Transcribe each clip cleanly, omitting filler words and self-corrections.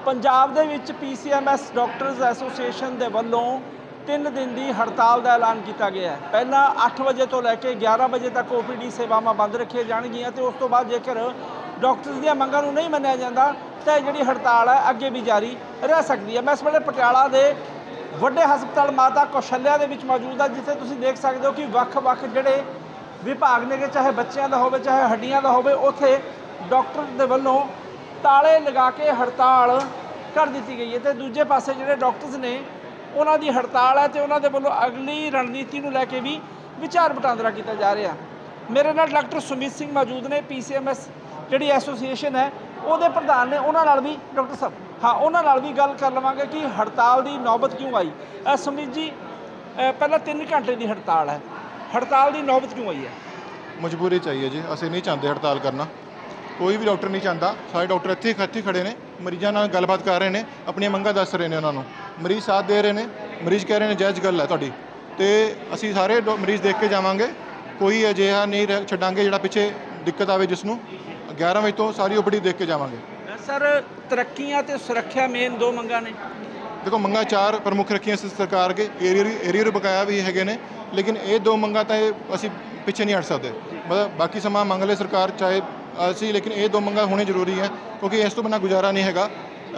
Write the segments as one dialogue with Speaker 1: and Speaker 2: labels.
Speaker 1: पंजाब दे विच PCMS doctors association के वलों 3 दिन की हड़ताल का ऐलान किया गया है। पहला 8 बजे तो लैके 11 बजे तक OPD सेवावां बंद रखिया जाणगियां ते उस तो बाद जेकर डॉक्टर्स दी मंगां नूं नहीं मन्निया जांदा तो जिहड़ी हड़ताल है अगे भी जारी रह सकती है। मैं इस वेले पटियाला दे वड्डे हस्पताल माता कौशल्या दे विच मौजूद है, जिथे तुसीं देख सकते हो कि वख-वख जिहड़े विभाग ने, चाहे बच्चों का होवे चाहे हड्डियां का होवे, उत्थे डॉक्टर दे वल्लों ताले लगा के हड़ताल कर दी गई है। तो दूजे पासे जिहड़े डॉक्टर्स ने उन्हां दी हड़ताल है तो उन्हां दे वल्लों अगली रणनीति नूं लैके भी विचार वटांदरा किया जा रहा। मेरे नाल डॉक्टर सुमित सिंह मौजूद ने, PCMS जिहड़ी एसोसीएशन है उहदे प्रधान ने, उन्हां नाल भी डॉक्टर साहब हाँ उन्हां नाल भी गल कर लवांगे कि हड़ताल की नौबत क्यों आई। सुमित जी, पहला 3 घंटे की हड़ताल है, हड़ताल की नौबत क्यों आई है?
Speaker 2: मजबूरी चाहिए जी, असं नहीं चाहते हड़ताल करना, कोई भी डॉक्टर नहीं चाहता। सारे डॉक्टर इत्थे खड़े ने, मरीजों नाल गलबात कर रहे हैं, अपनी मंगां दस रहे हैं उन्होंने, मरीज साथ दे रहे हैं, मरीज कह रहे हैं जायज़ गल है तुहाडी, तो असीं सारे मरीज देख के जावांगे, कोई अजिहा नहीं छड्डांगे जिहड़ा पिछे दिक्कत आवे, जिसनूं 11 बजे तो सारी OPD देख के जावांगे।
Speaker 1: सर, तरक्कियां ते सुरक्षा मेन 2 मंगां ने।
Speaker 2: देखो मंगां 4 प्रमुख रखियां सरकार के, एरियर बकाया भी हैगे ने, लेकिन ये 2 मंगां तो असीं पिछे नहीं हट सकते। मतलब बाकी समा मंग ले सरकार चाहे असी, लेकिन ये 2 मंगां होनी जरूरी है, क्योंकि इस तो बिना गुजारा नहीं हैगा।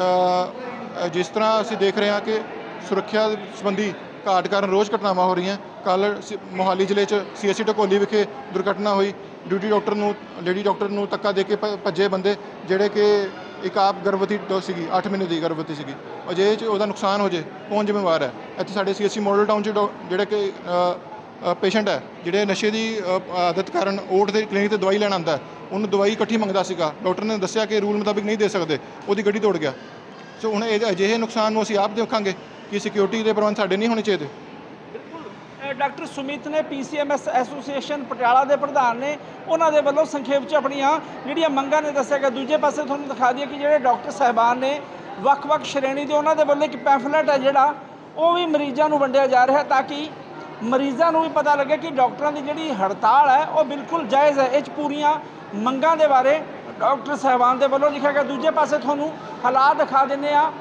Speaker 2: जिस तरह असी देख रहे हैं कि सुरक्षा संबंधी घाट कारण रोज़ घटनावां हो रही हैं। कल मोहाली जिले CSC ढकोली विखे दुर्घटना हुई, ड्यूटी डॉक्टर नूं, लेडी डॉक्टर नूं धक्का दे के भज्जे बंदे, जिहड़े कि एक आप गर्भवती सीगी, 8 महीने की गर्भवती सीगी, अजे ਉਹਦਾ नुकसान हो जाए कौन जिम्मेवार है? ਇੱਥੇ ਸਾਡੇ CSC मॉडल टाउन 'ਚ ਜਿਹੜੇ कि पेशेंट है, ਜਿਹੜੇ नशे की आदत कारण ओट ਦੇ क्लीनिक ਤੇ दवाई ਲੈਣ ਆਉਂਦਾ, ਉਹਨੂੰ ਦਵਾਈ ਇਕੱਠੀ ਮੰਗਦਾ ਸੀਗਾ, ਡਾਕਟਰ ਨੇ ਦੱਸਿਆ ਕਿ ਰੂਲ ਮੁਤਾਬਿਕ ਨਹੀਂ ਦੇ ਸਕਦੇ, ਉਹਦੀ ਗੱਡੀ ਤੋੜ ਗਿਆ। ਸੋ ਹੁਣ ਇਹ ਅਜਿਹੇ ਨੁਕਸਾਨ ਨੂੰ ਅਸੀਂ ਆਪ ਦੇਖਾਂਗੇ ਕਿ ਸਿਕਿਉਰਿਟੀ ਦੇ ਪ੍ਰਬੰਧ ਸਾਡੇ ਨਹੀਂ ਹੋਣੇ ਚਾਹੀਦੇ।
Speaker 1: डॉक्टर सुमित ने PCMS एसोसीएशन पटियाला के प्रधान ने, उन्होंने वालों संखेप च अपनिया जिहड़ियां मंगां ने दस्सिया गया। दूजे पासे तुहानूं दिखा दिए कि जिहड़े डॉक्टर साहबान ने वख-वख श्रेणी के, उन्होंने वालों एक पैंफलेट है जिहड़ा वो भी मरीजों को वंडिया जा रहा, ताकि मरीजों को भी पता लगे कि डॉक्टरों की जिहड़ी हड़ताल है वो बिल्कुल जायज़ है। इस पूरियां मंगां के बारे डॉक्टर साहबान के वालों लिखा गया। दूजे पासे तुहानूं हालात दिखा दिंदे आ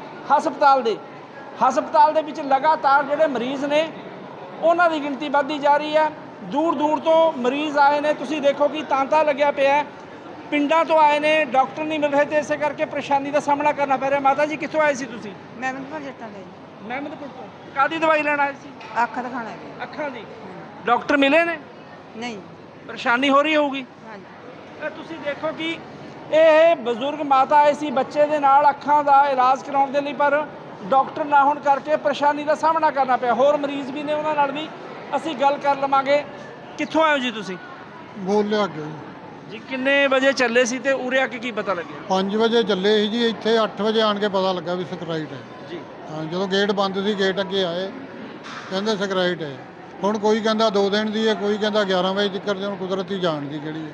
Speaker 1: हस्पताल दे विच लगातार जिहड़े मरीज़ ने उन्हां दी गिणती वधदी जा रही है। दूर दूर तो मरीज़ आए ने, तुसीं देखो कि तांता लग्या पिया है, पिंडां तो आए ने, डॉक्टर नहीं मिल रहे थे, इस करके परेशानी का सामना करना पै रहा। माता जी कित्थों आए सी तुसीं?
Speaker 3: महमदपुर जट्टां दे।
Speaker 1: महमदपुर तो कादी दवाई लैण आए सी?
Speaker 3: अख दिखाना है।
Speaker 1: अखां दी। डॉक्टर मिले ने?
Speaker 3: नहीं।
Speaker 1: परेशानी हो रही होगी?
Speaker 3: हाँ जी।
Speaker 1: तुसीं देखो कि ये बजुर्ग माता आए सी बच्चे दे नाल अखां दा इलाज कराउण दे लई, पर डॉक्टर ना होने करके परेशानी का सामना करना पाया। होर मरीज़ भी ने, उन्हां नाल भी असीं गल कर लवांगे। कित्थों आए हो जी तुसीं?
Speaker 4: बोलिया गए
Speaker 1: जी। किन्ने बजे चले सी ते उरे आके की पता लगे?
Speaker 4: 5 बजे चले ही जी, इत्थे 8 बजे आण के पता लगा भी स्कराइट है
Speaker 1: जी।
Speaker 4: हाँ, जो गेट बंद सी, गेट अगे आए कहते स्कराइट है। हुण कोई कहता 2 दिन की है, कोई कहता 11 बजे तक, जो कुदरती जान की जी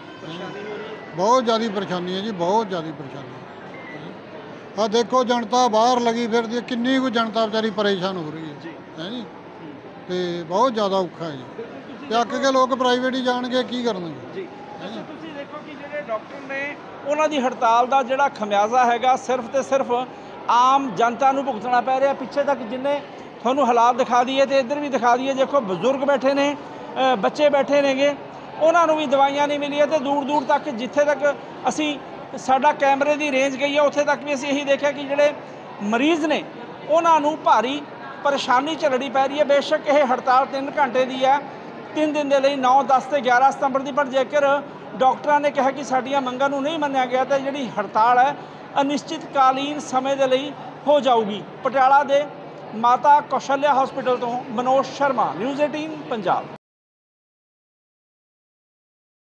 Speaker 4: बहुत ज़्यादा परेशानी है जी, बहुत ज़्यादा परेशानी। हाँ देखो जनता बाहर लगी फिरती है, किन्नी कोई जनता बेचारी परेशान हो रही है जी, तो बहुत ज़्यादा औखा है जी। अक के लोग प्राइवेट ही जाणगे की करनगे जी।
Speaker 1: तुसीं देखो कि जिहड़े डॉक्टर ने उन्हां दी हड़ताल का जिहड़ा खमियाजा हैगा सिर्फ तो सिर्फ आम जनता नूं भुगतना पै रहा। पिछे तक जिन्ने तुहानूं हालात दिखा दिए तो इधर भी दिखा दिए, देखो बजुर्ग बैठे ने, बच्चे बैठे नेगे, उन्हां नूं भी दवाइयां नहीं मिलियां, तो दूर दूर तक जिथे तक असी साडा कैमरे की रेंज गई है उत्थे तक भी असीं यही देखा कि जिहड़े मरीज़ ने उन्हां नूं भारी परेशानी झलनी पै रही है। बेशक ये हड़ताल 3 घंटे की है, 3 दिन के लिए 9, 10 ते 11 सितंबर की, पर जेकर डॉक्टरों ने कहा कि साडियां मंगां नूं नहीं मन्निया गया तो जिहड़ी हड़ताल है अनिश्चितकालीन समय के लिए हो जाऊगी। पटियाला दे माता कौशल्या हॉस्पिटल तो मनोज शर्मा, न्यूज़ 18 पंजाब।